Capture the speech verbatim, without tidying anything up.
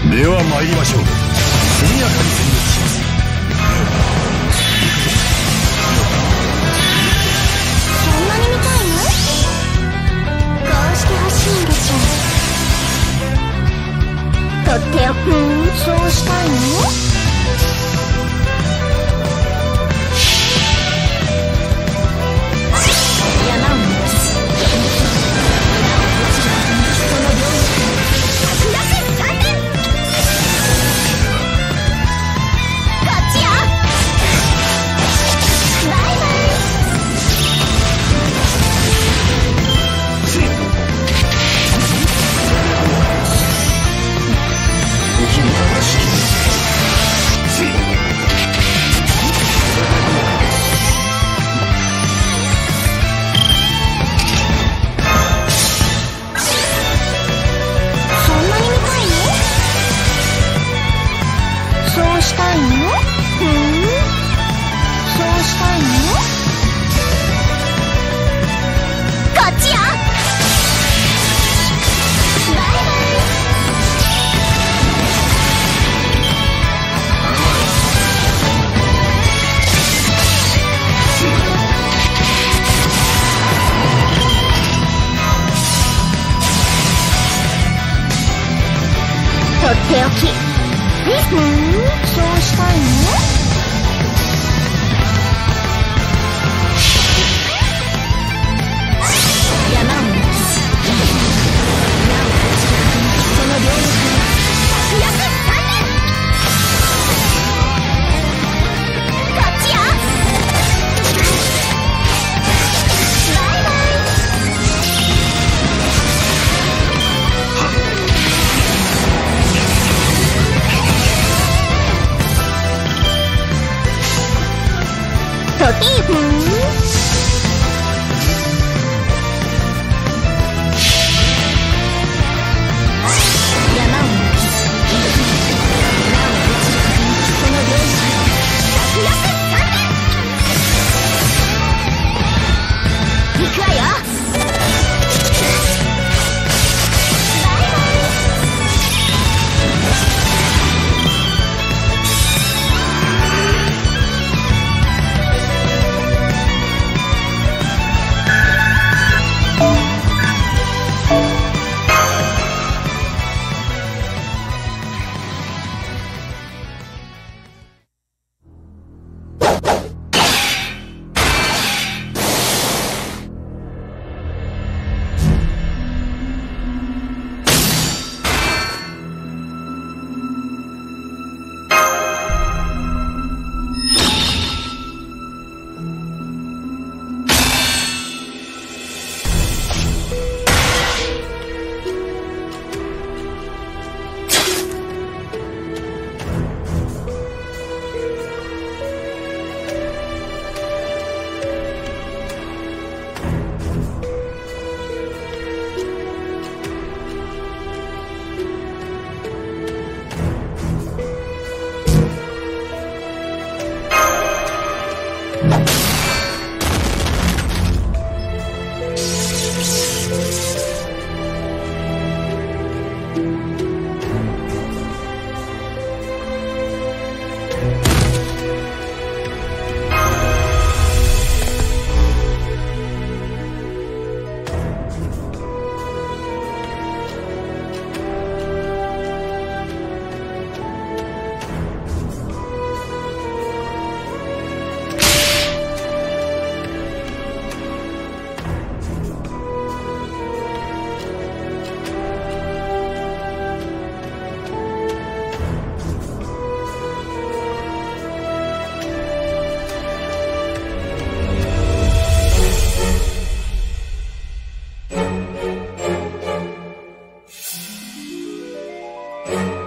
では参りましょう。速やかに戦撃します。 そんなに見たいの？こうしてほしいんでしょ。とっておくん、そうしたいの？山を目指す。その領域に剥奪三年。こっちよ。バイバイ。 時にはしきそうしたいの？ふん？そうしたいの？こっちよ。バイバイ。とっておき。ふん？そうしたいの？山を目指す。なおこちらその領域に剥奪三年。こっちよ。バイバイ。といいふん。山を目指す。なおこちらその領域に剥奪三年。行くわよ。バイバイ。 you